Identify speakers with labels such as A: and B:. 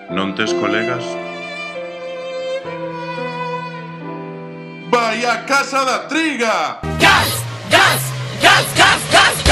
A: Non tes colegas? Vai á casa da triga!
B: Gas! Gas! Gas! Gas! Gas!